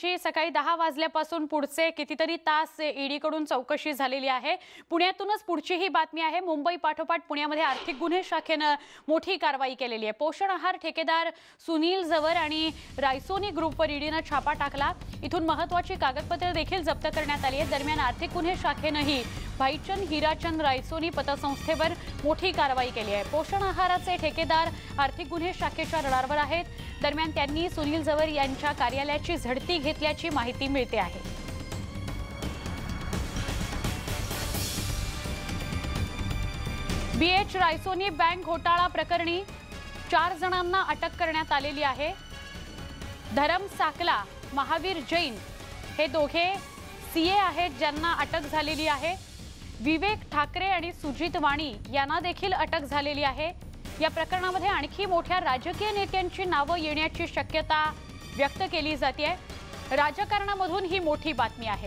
ईडीची सकाळी 10 वाजल्यापासून पुढचे कितीतरी तास ईडीकडून चौकशी झालेली आहे। पुण्यातूनच पुढची ही बातमी आहे। मुंबई पाठोपाठ पुण्यामध्ये आर्थिक गुन्हे शाखेने मोठी कारवाई केलेली आहे। पोषण आहार ठेकेदार सुनील जवर आणि रायसोनी ग्रुपवर ईडीने छापा टाकला। इथून महत्त्वाची कागदपत्रे देखील जप्त करण्यात आली आहेत। दरम्यान आर्थिक गुन्हे शाखेनेही भाईचंद हीराचंद रायसोनी पतसंस्थेवर मोठी कारवाई केली आहे। पोषण आहाराचे ठेकेदार आर्थिक गुन्हे शाखेच्या रडारवर आहेत। दरम्यान त्यांनी सुनील जवर यांच्या कार्यालयाची झडती घेतल्याची माहिती मिळते आहे। बीएच रायसोनी बँक घोटाळा प्रकरणी 4 जणांना अटक करण्यात आलेली आहे। धरम साकला, महावीर जैन हे दोघे सीए आहेत ज्यांना अटक झालेली आहे। विवेक ठाकरे आणि सुजित वाणी यांना देखील अटक झालेली आहे। या प्रकरणामध्ये आणखी मोठ्या राजकीय नेत्यांची नावे येण्याची शक्यता व्यक्त केली जाते। राजकारणामधून ही मोठी बातमी आहे।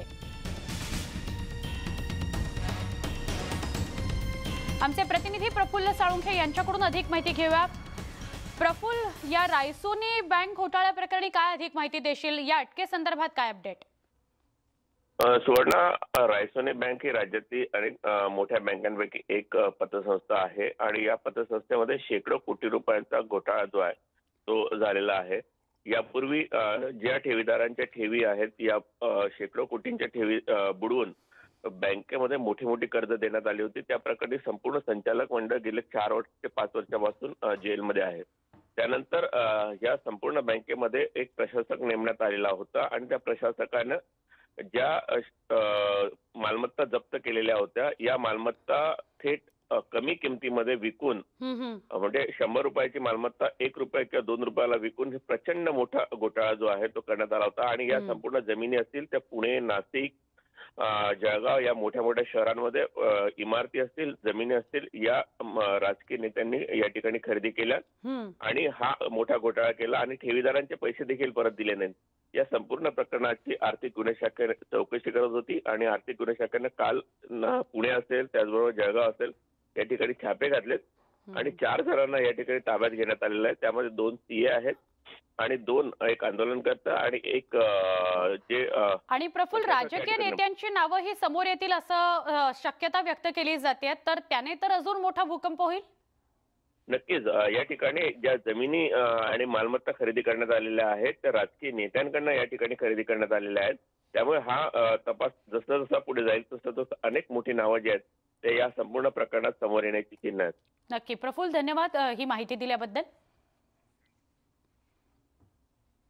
आमचे प्रतिनिधी प्रफुल्ल साळुंखे यांच्याकडून अधिक माहिती घेऊया। प्रफुल्ल, या रायसोनी बँक घोटाळ्या प्रकरणी काय अधिक माहिती देशील? या अटकेसंदर्भात काय अपडेट? सुवर्णा, रायसोनी बँक ही राज्यातील अनेक मोठ्या बँकांपैकी एक पतसंस्था आहे आणि या पतसंस्थेमध्ये शेकडो कोटी रुपयांचा घोटाळा जो आहे तो झालेला आहे। यापूर्वी ज्या ठेवीदारांच्या ठेवी आहेत या शेकडो कोटींच्या ठेवी बुडवून बँकेमध्ये मोठी मोठी कर्ज देण्यात आली होती। त्या प्रकरणी संपूर्ण संचालक मंडळ गेले 4 ते 5 वर्षापासून जेलमध्ये आहे। त्यानंतर या संपूर्ण बँकेमध्ये एक प्रशासक नेमण्यात आलेला होता आणि त्या प्रशासकानं ज्या मालमत्ता जप्त केलेल्या होत्या या मालमत्ता थेट कमी किमतीमध्ये विकून, म्हणजे 100 रुपयाची मालमत्ता 1 रुपया किंवा 2 रुपयाला विकून प्रचंड मोठा घोटाळा जो आहे तो करण्यात आला होता। आणि या संपूर्ण जमिनी असतील त्या पुणे, नाशिक, जळगाव या मोठ्या मोठ्या शहरांमध्ये इमारती असतील, जमिनी असतील, या राजकीय नेत्यांनी या ठिकाणी खरेदी केल्या आणि हा मोठा घोटाळा केला आणि ठेवीदारांचे पैसे देखील परत दिले नाहीत। या संपूर्ण प्रकरणाची आर्थिक गुन्हे शाखेने चौकशी करत होती आणि आर्थिक गुन्हे शाखेने काल पुणे असेल, त्याचबरोबर जळगाव असेल या ठिकाणी छापे घातलेत आणि 4 जणांना या ठिकाणी ताब्यात घेण्यात आलेलं आहे। त्यामध्ये 2 सीए आहेत आणि 2 एक आंदोलनकर्ता आणि एक जे आणि प्रफुल्ल, राजकीय नेत्यांची नावे ही समोर येतील असं शक्यता व्यक्त केली जाते, तर त्याने तर अजून मोठा भूकंप होईल। नक्कीच या ठिकाणी ज्या जमिनी आणि मालमत्ता खरेदी करण्यात आलेल्या आहेत त्या राजकीय नेत्यांकडून या ठिकाणी खरेदी करण्यात आलेल्या आहेत। त्यामुळे हा तपास जसा जसा पुढे जाईल तसं अनेक मोठी नावं जी आहेत ते या संपूर्ण प्रकरणात समोर येण्याची चिन्ह आहेत। नक्की प्रफुल्ल, धन्यवाद ही माहिती दिल्याबद्दल।